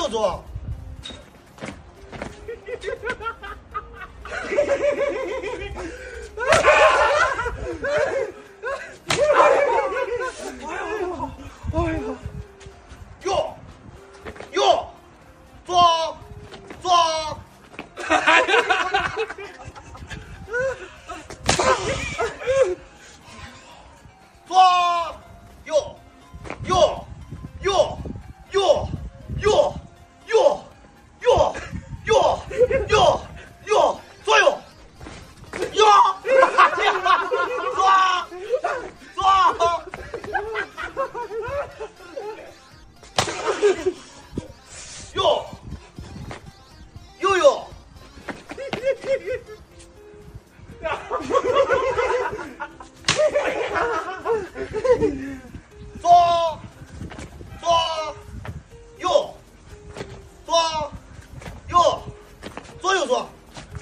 左。右，右，左，左。左，右，右，右，右，右，右，右，右，右，右，左右，右，左，左，右，右右。左，左，右，左，右，左右左。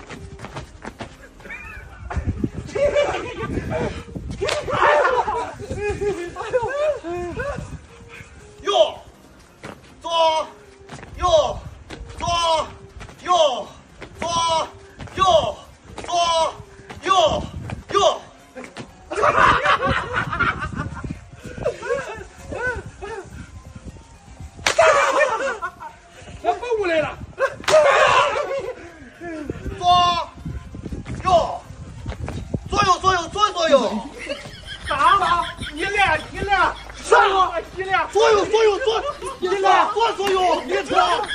右，左，右，左，右，左，右，左，右，右。 我跑过来了。 左，右，左右，左右，左左右。 啥？一连， 啥？ 一连， 左右，左右，左，一连，左左右，一车。